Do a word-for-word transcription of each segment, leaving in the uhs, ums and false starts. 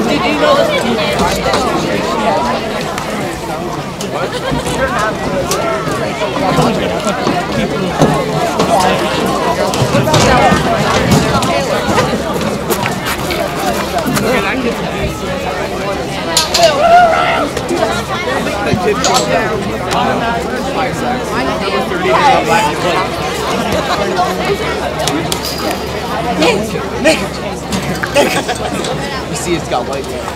Nick! Nick! You see it's got white there.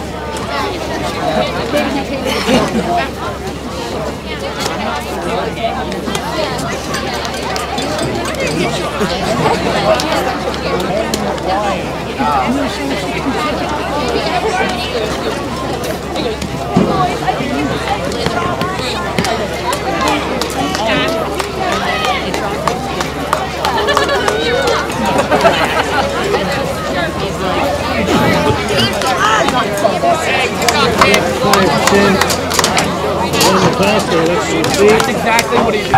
That's exactly what he's doing.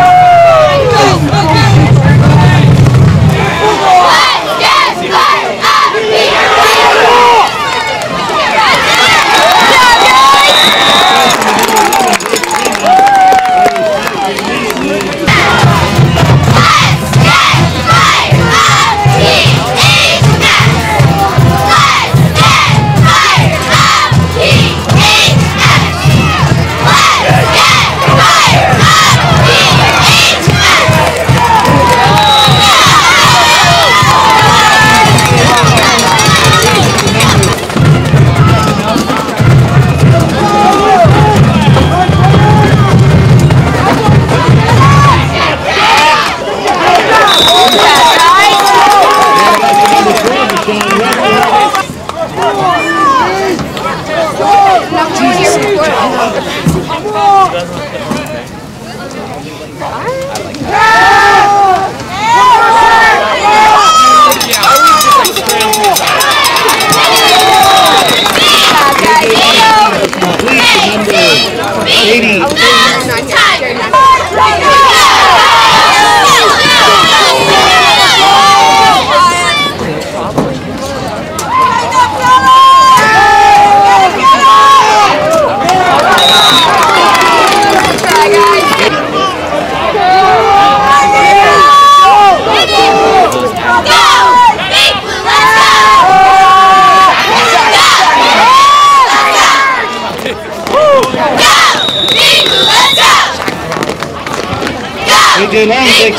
Good long, Dick.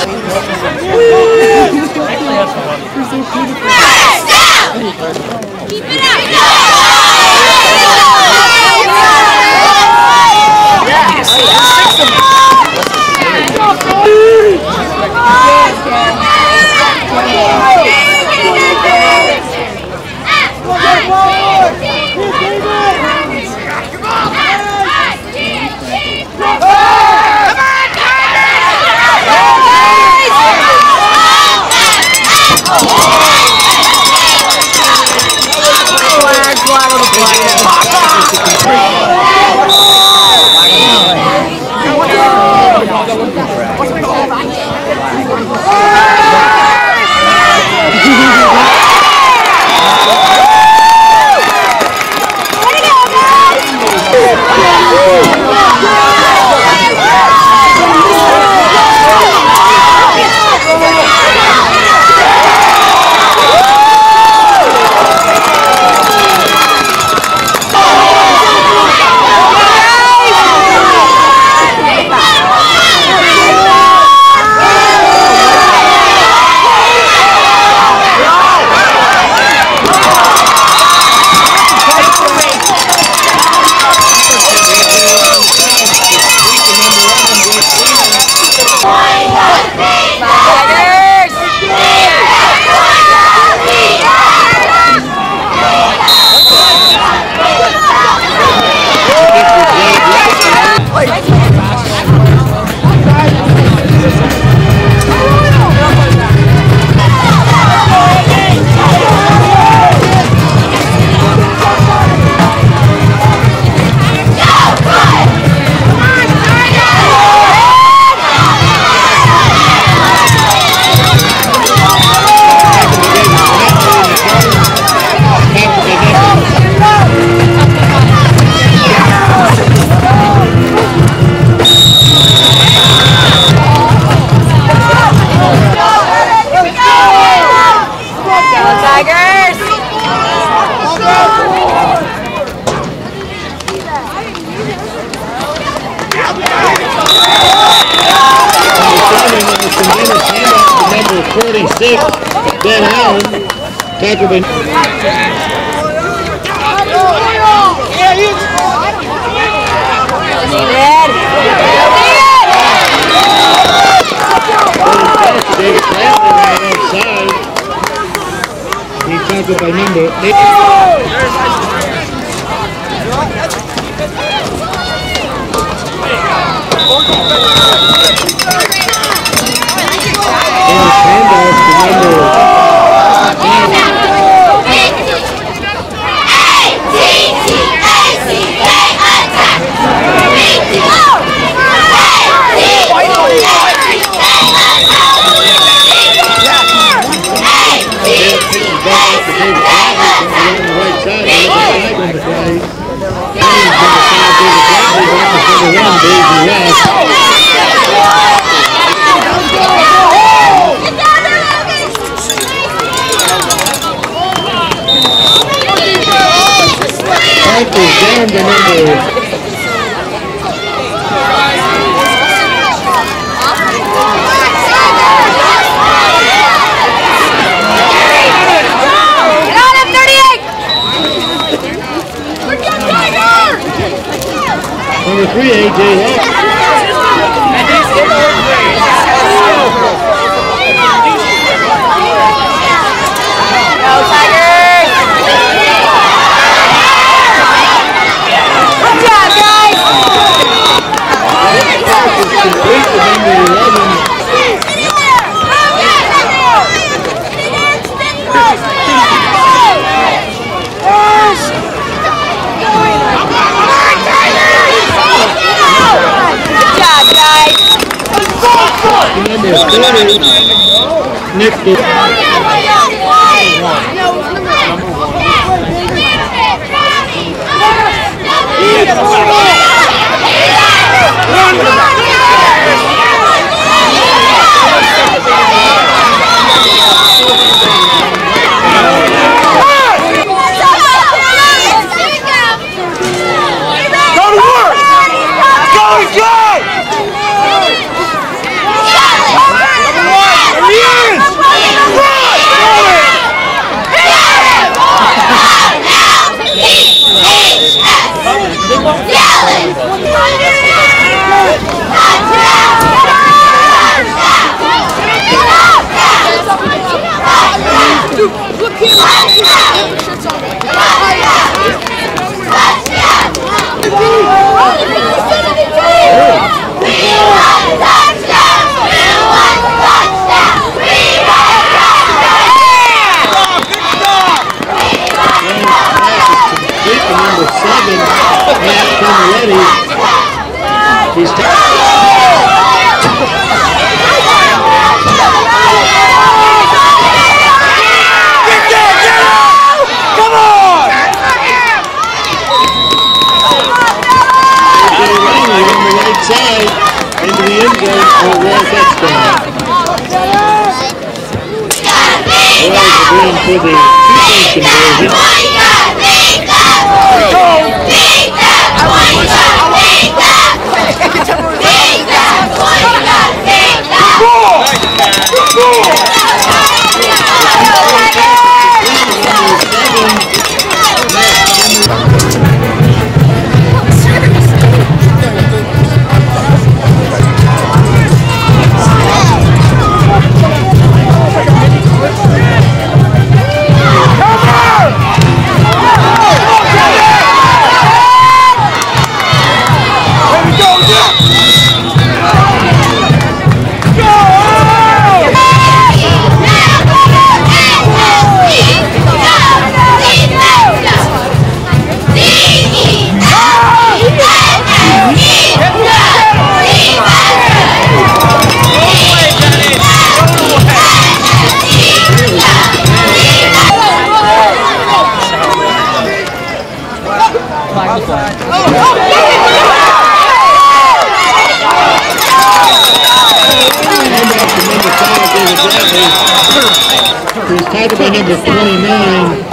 Keep it up! six, Ben Allen. Tackle by David Bradley right outside. He tackled by number eight. Handoff to number down to number number three, A J Hall. Complete to number eleven. Number thirty, Nick. Into the end zone for a one touchdown. Boys are going for the two-point conversion. He's tackled by number twenty-nine.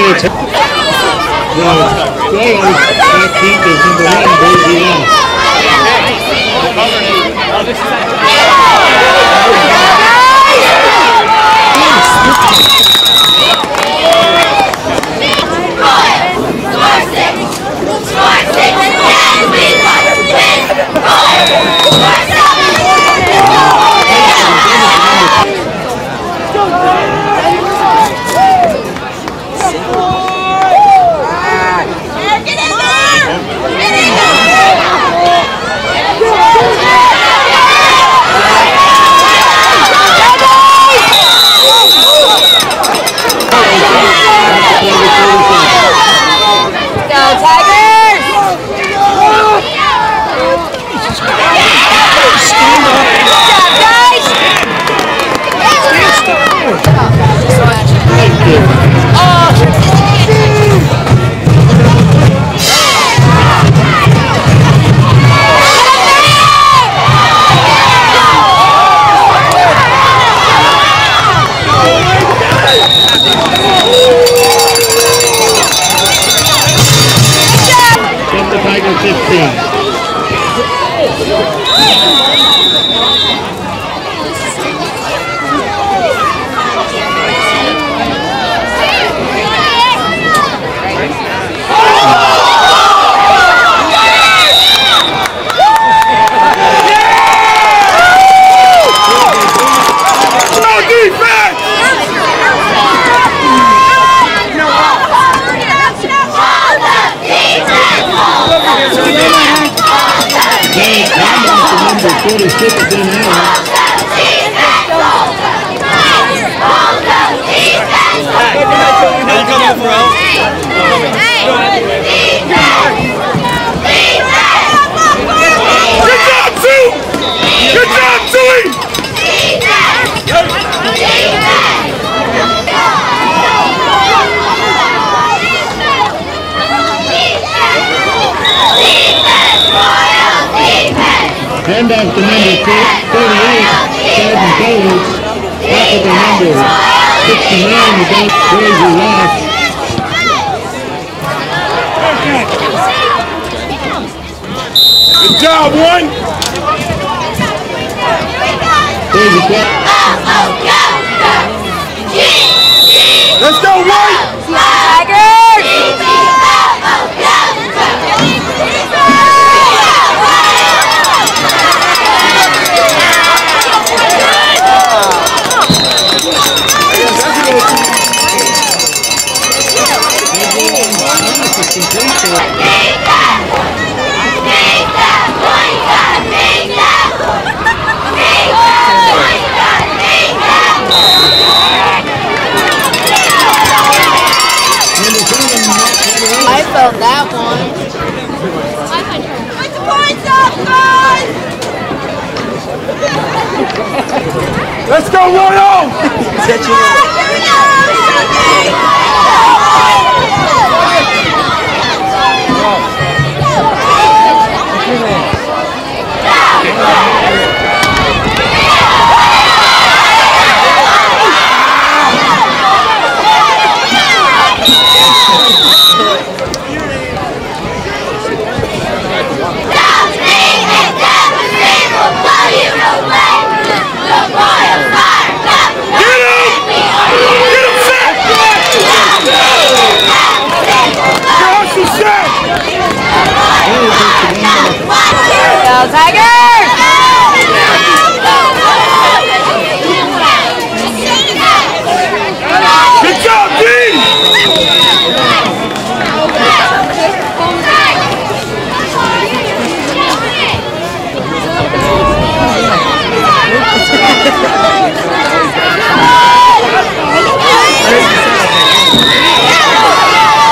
minutes. The players that keep is number one, Daisy Love. Send off to number thirty-eight, Sergeant Davis. Back at the number sixty-nine, the best Crazy Rock. Good job, one. Crazy Rock. Let's go, White. I felt that one. Put the points up, guys! Let's go, Royal!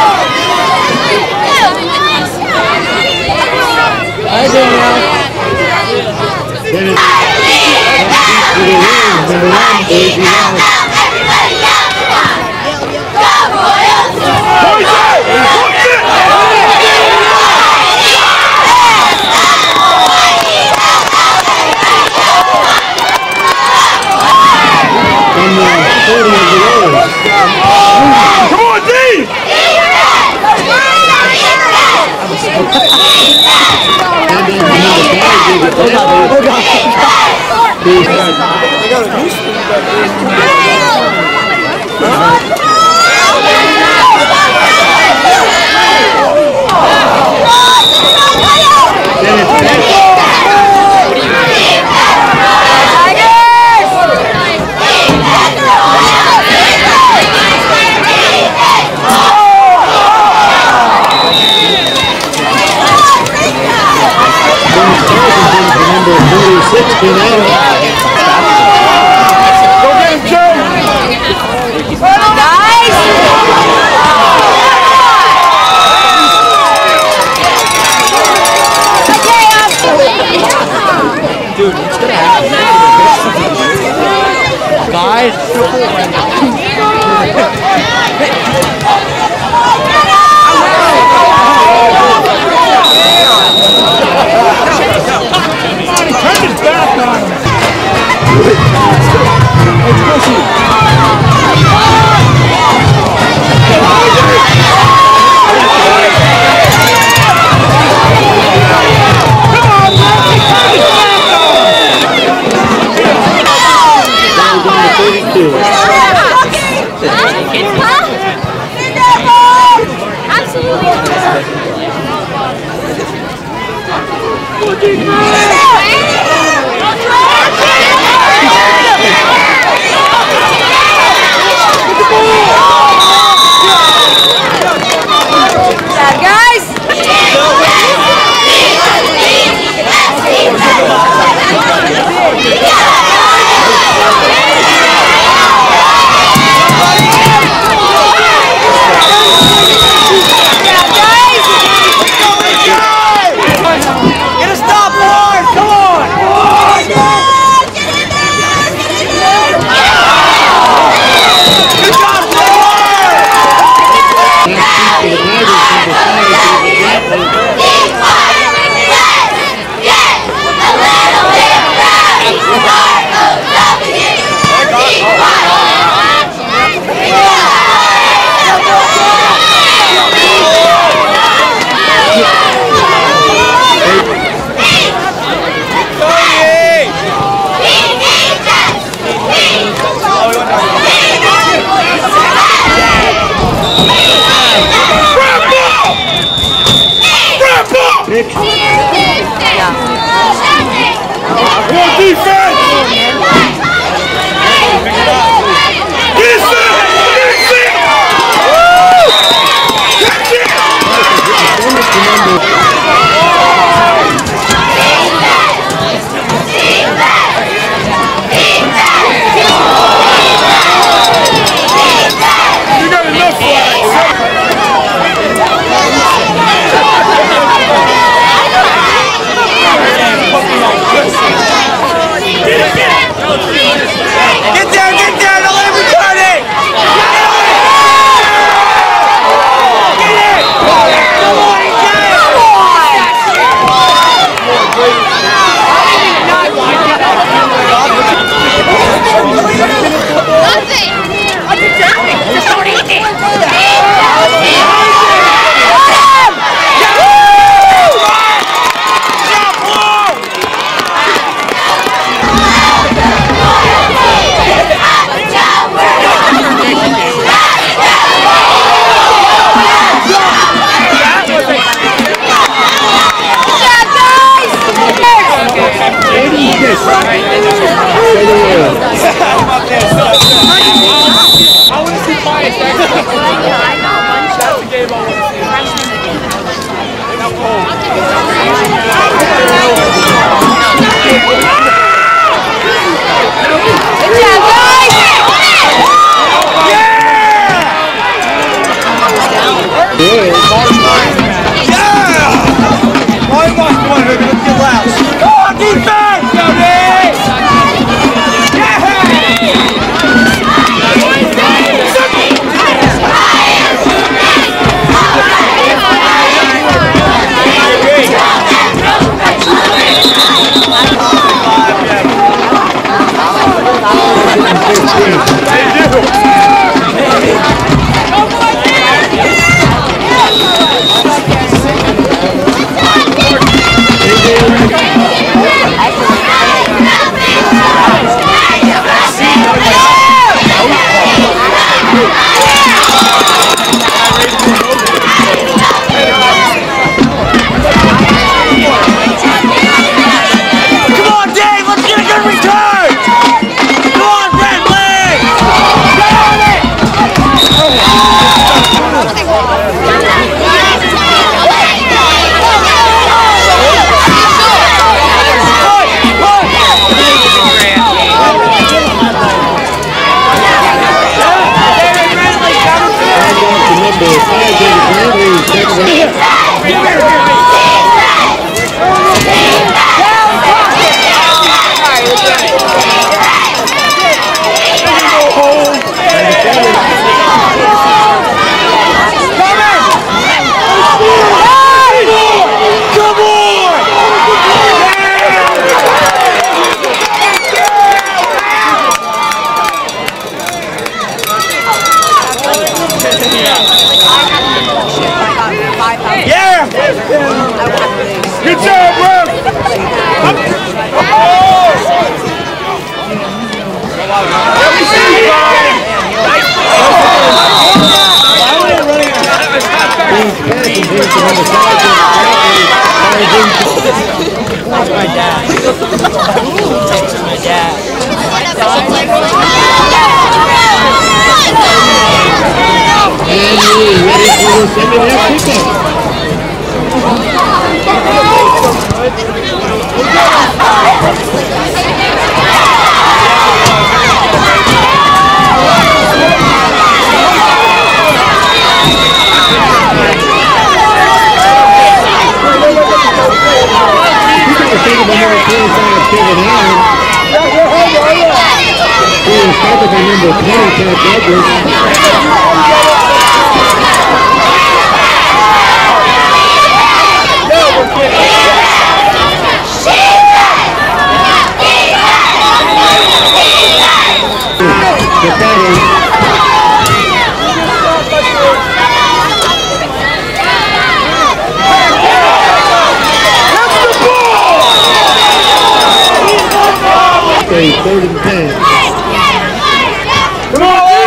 Hi, Danielle. Peace. They got a new school back Number forty-six, Juniata. Go get him, Joe! Dude, it's gonna happen. Guys, Turn his back on him. thirty-two. Get it, get it! Yeah! Good job, bro! That's my dad. That's my dad. And we're ready for the second half kickoff. Number twenty, Todd Douglas. Third and ten. Come on,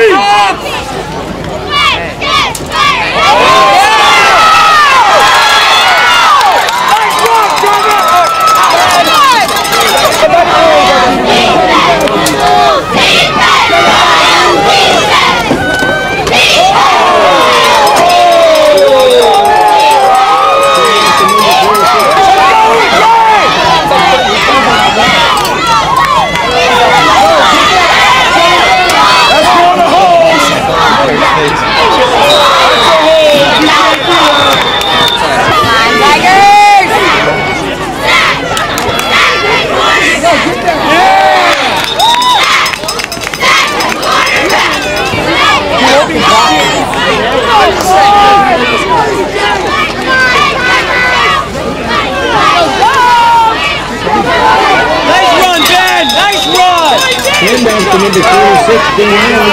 Handoff to number forty-six, Juniata.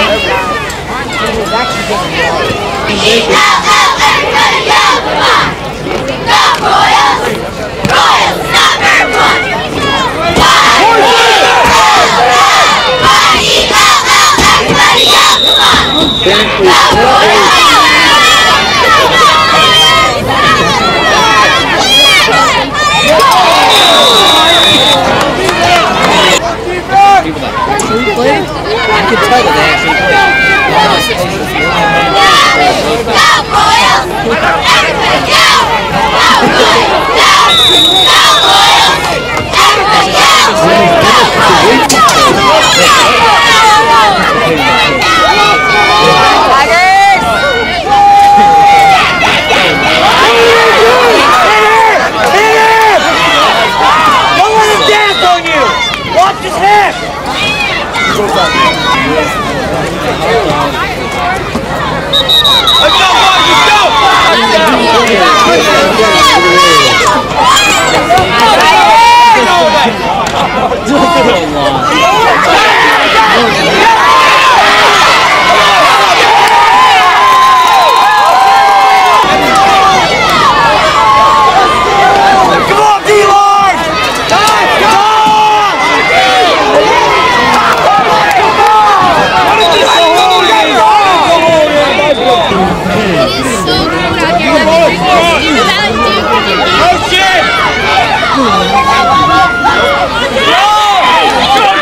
Everybody yell, come on! Go Royals! Royals number one! Everybody yell, come on! Go Royals! I can tell that they actually played. Go Royals! Everybody yell! Go Royals! Go Royals! Everybody yell! Tigers! hit him! Don't let him dance on you! Watch his head! Let's go, Go!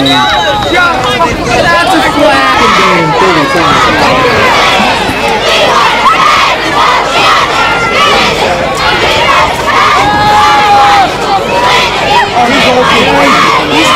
That's a flag. Oh, he's okay. He's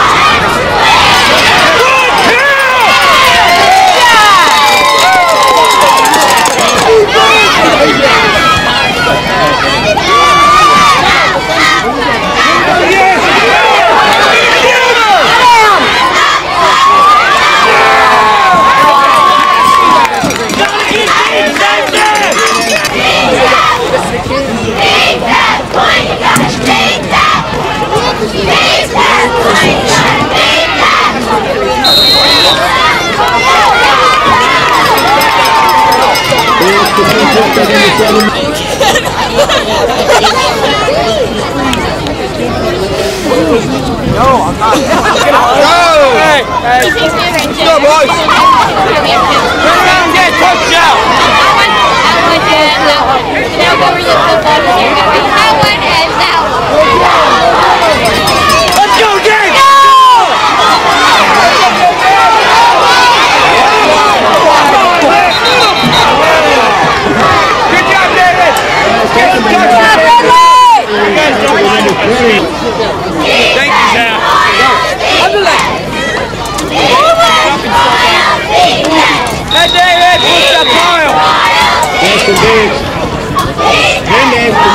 No, I'm not. Go! Hey, hey. Let's go, boys. Turn around and get touched out. That one, that one, and that one. Now go over the football here. That one and that one. Let's go, Dave! Good job, David! Good job, David! Thank you, Zach. Hey, David, push that pile! That's the big. And that's the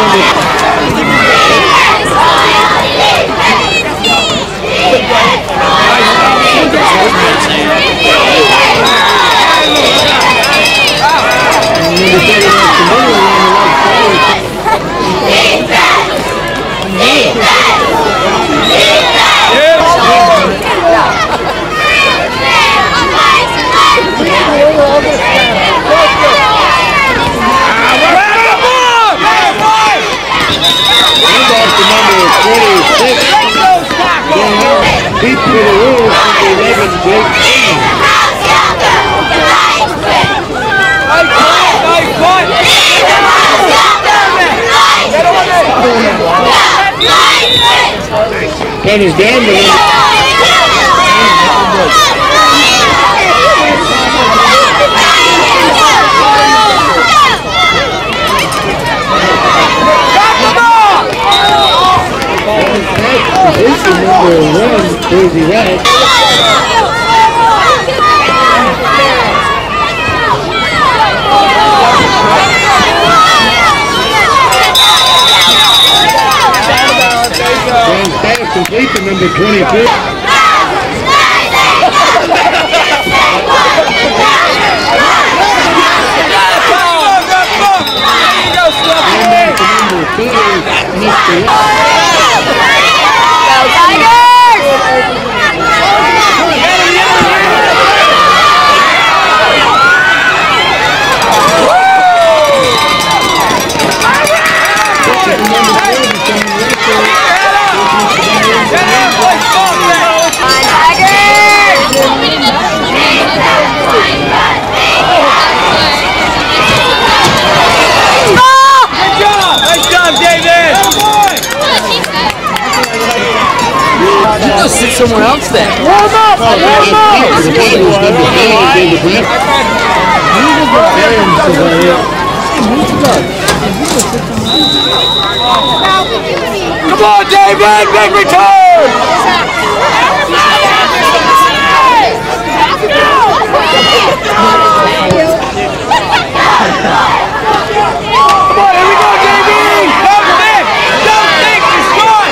Beat for the rules from the eleven Blake King. Penny's down the Position number one, Crazy Rat. Grand pass complete to number twenty-two. Sit somewhere else then. Warm up! Warm up! Come on, David! Big return! Come on, here we go, David! Don't think! Don't think! It's gone!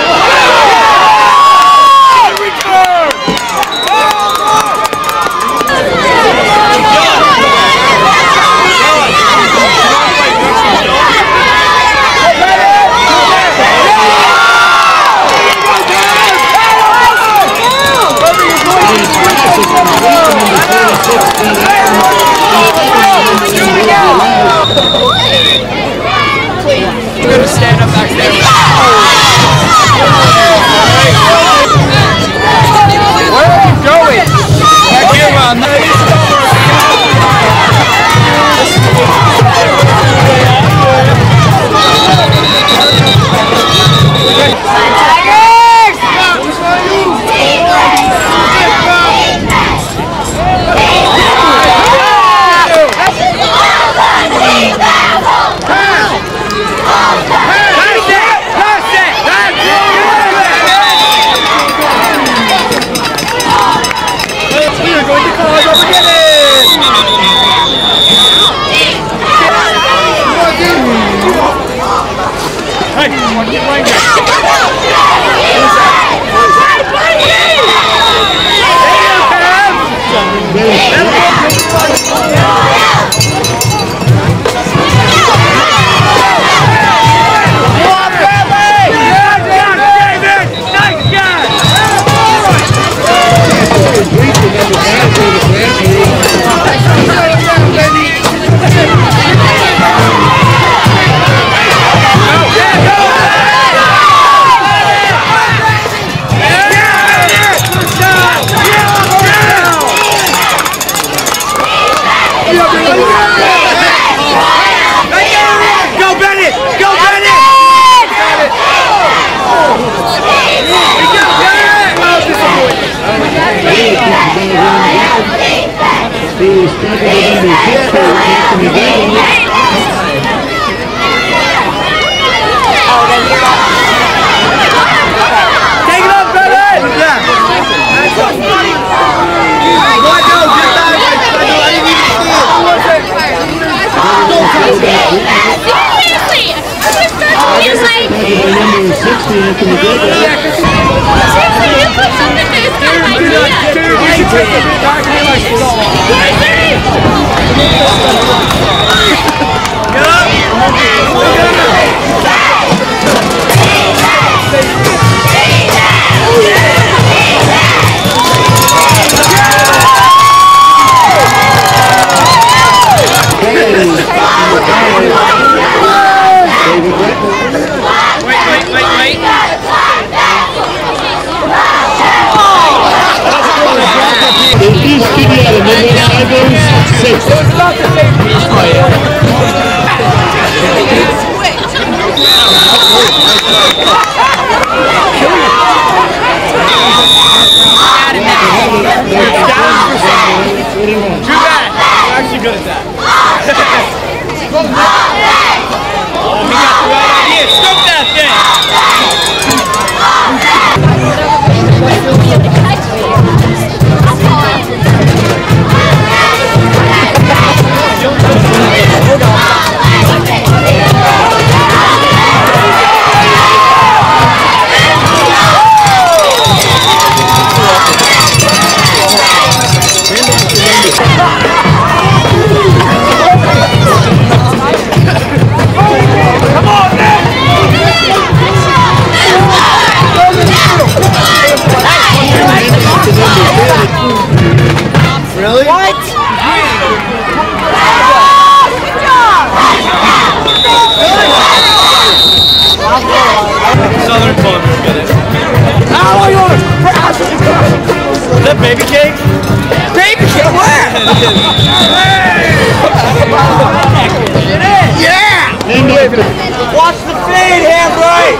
Watch the fade, handbrake!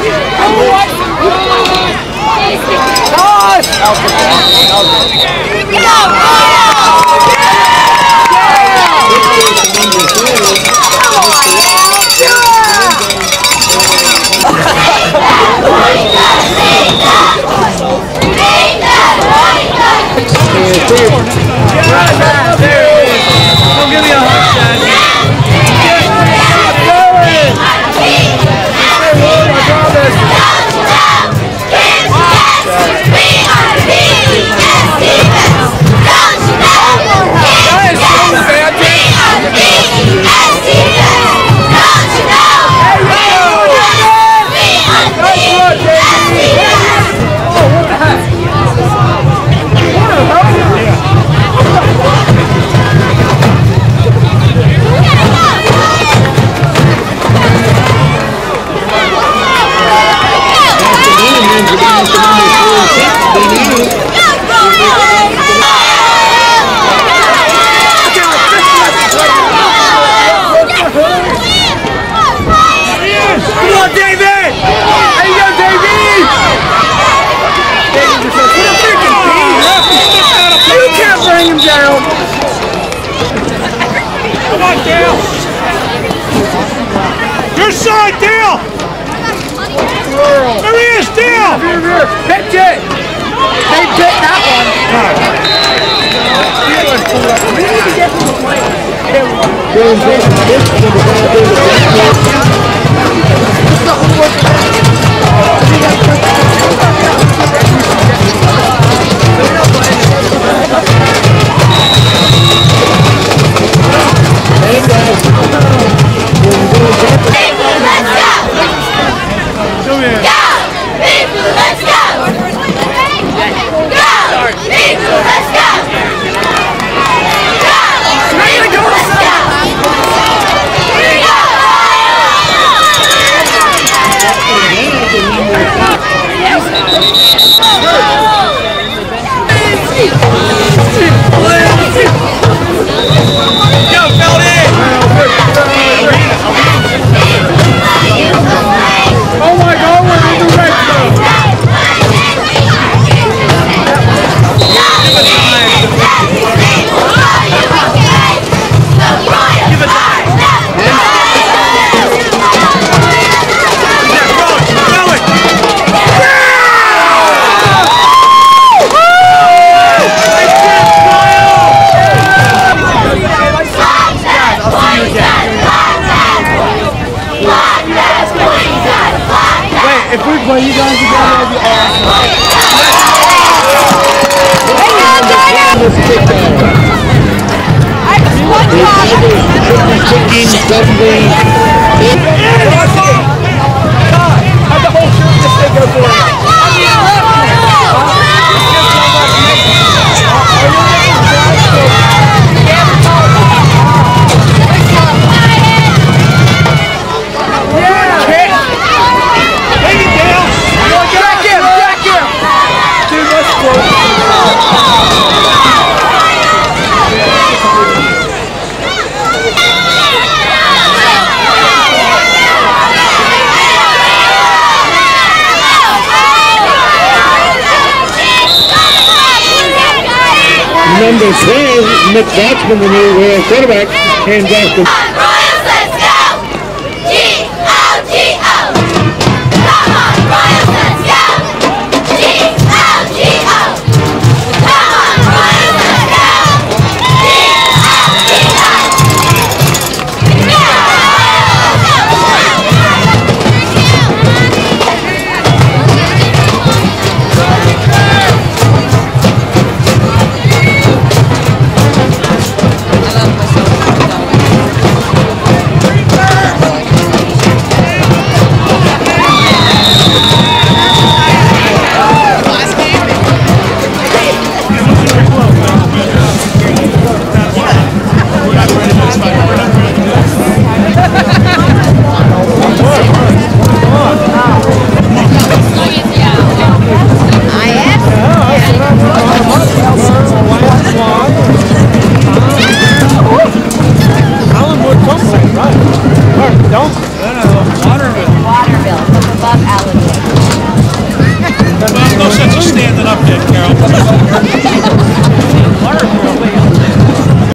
Toss! Don't give me a hard shot. Pitch it! They bit that one. We need to get to the plate. This is the let's go! Go! People, let's go! Go! People, let's go! Go, Feldy! Oh my God, we're in the red zone! Give it time! If we play you guys together, that'd be awesome. Kicking suddenly. How'd the whole shoot just go for it? Number twelve, Nick Watchman, the new uh, quarterback, hands off to Royals, let's go! G O G O! Come on, Royals, let's go! G O G O! Come on, Royals, let's go! G O G O! No sense of standing up there, Carol.